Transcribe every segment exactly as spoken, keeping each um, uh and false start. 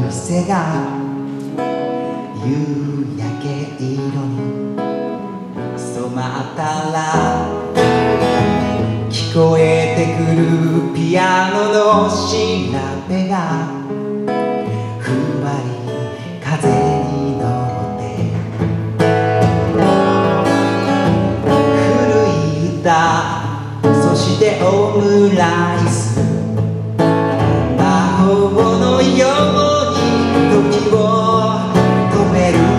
店が夕焼け色に染まったら聞こえてくるピアノの調べがふんわり風に乗って古い歌そしてオムライス魔法のように時を止める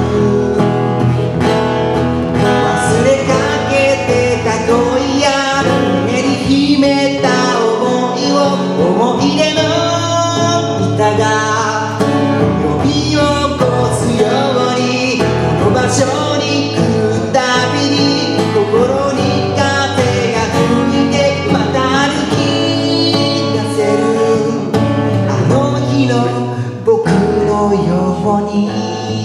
忘れかけてた恋や胸に秘めた想いを思い出の歌が呼び起こすようにこの場所に来るたびに心に風が吹いてまた歩き出せるあの日の僕のように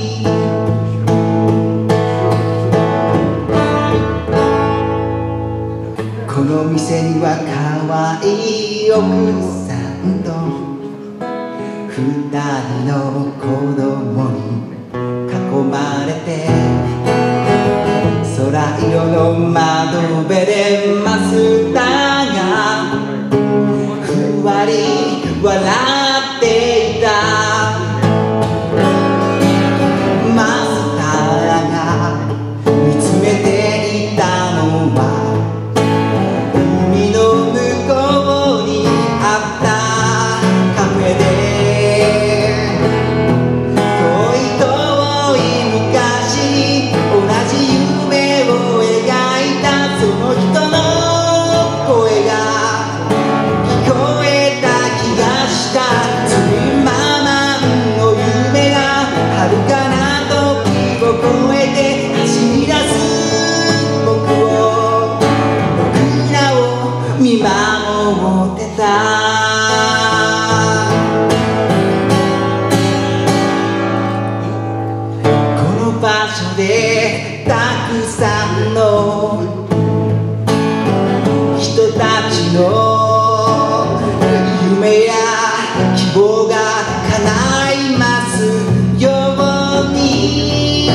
この店には可愛い奥さんと二人の子供に囲まれて空色の窓辺でマスターがふわり笑っていたマスターが見つめていたのは海の向こうにあったカフェで遠い遠い昔に同じ夢を描いたその人の声が聞こえた気がしたツインママンの夢が遥かな時を越えて走り出す僕を僕らを見守ってたこの場所でたくさんの人たちの夢や希望が叶いますように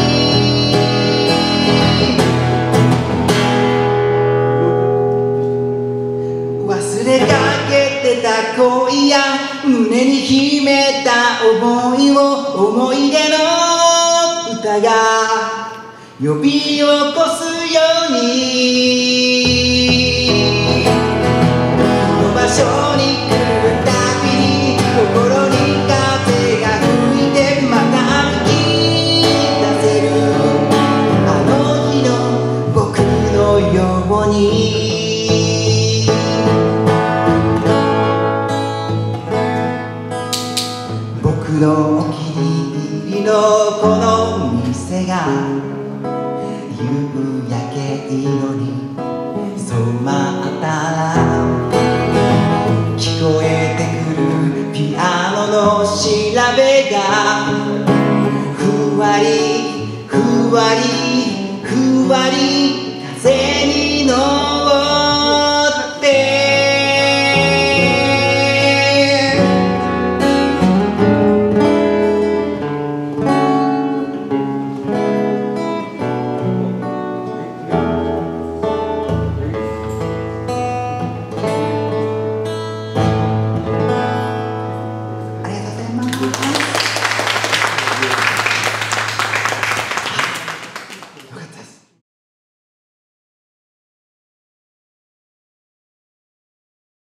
忘れかけてた恋や胸に秘めた想いを思い出の歌が呼び起こすようにこの場所に来るたびに心に風が吹いてまた歩き出せるあの日の僕のように僕のお気に入りのこの店が夕焼け色に染まったら聞こえてくるピアノの調べがふわりふわりふわり